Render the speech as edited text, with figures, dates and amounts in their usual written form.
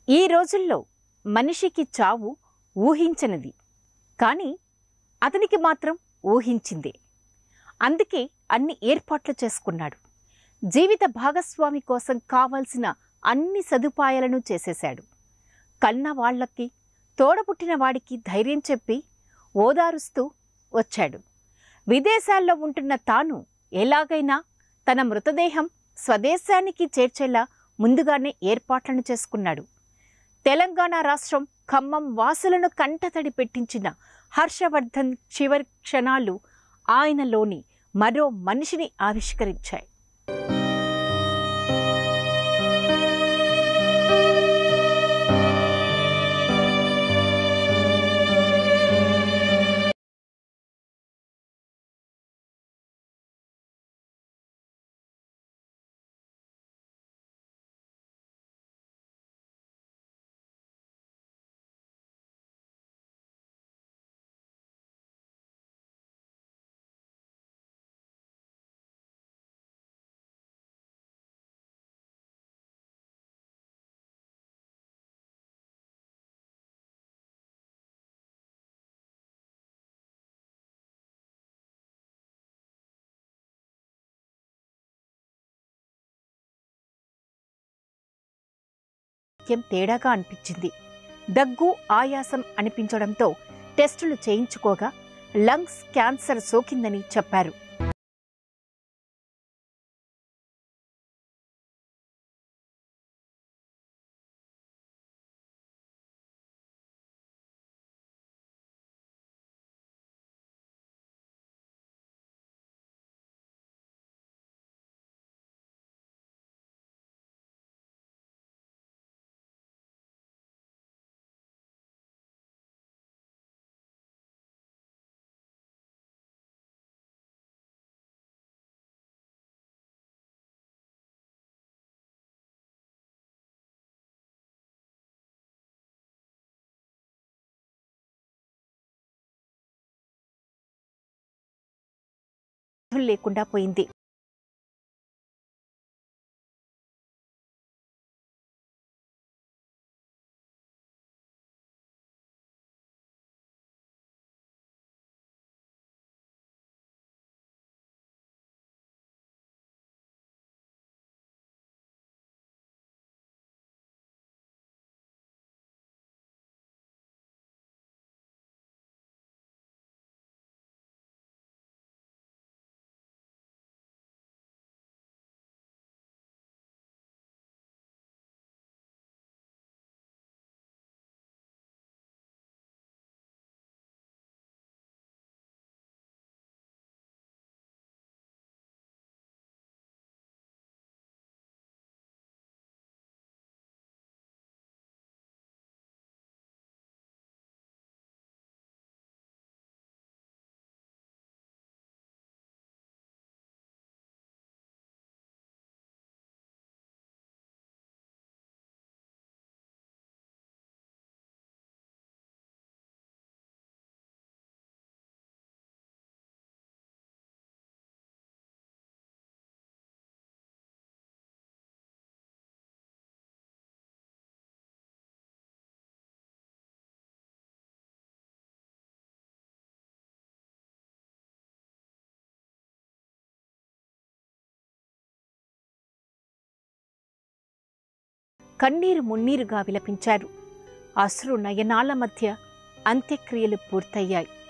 ఈ రోజుల్లో మనిషికి చావు ఊహించనిది, కానీ అతనికి మాత్రం ఊహించిందే. అందుకే అన్ని ఏర్పాట్లు చేసుకున్నాడు. జీవిత భాగస్వామి కోసం కావాల్సిన అన్ని సదుపాయాలను చేసేశాడు. కన్న వాళ్లకి, తోడబుట్టిన వాడికి ధైర్యం చెప్పి ఓదారుస్తూ వచ్చాడు. విదేశాల్లో ఉంటున్న తాను ఎలాగైనా తన మృతదేహం స్వదేశానికి చేర్చేలా ముందుగానే ఏర్పాట్లను చేసుకున్నాడు. తెలంగాణ రాష్ట్రం ఖమ్మం వాసులను కంటతడి పెట్టించిన హర్షవర్ధన్ చివరి క్షణాలు ఆయనలోని మరో మనిషిని ఆవిష్కరించాయి. తేడాగా అనిపించింది. దగ్గు, ఆయాసం అనిపించడంతో టెస్టులు చేయించుకోగా లంగ్స్ క్యాన్సర్ సోకిందని చెప్పారు. లేకుండా పోయింది. కన్నీరు మున్నీరుగా విలపించారు. అశ్రు నయనాల మధ్య అంత్యక్రియలు పూర్తయ్యాయి.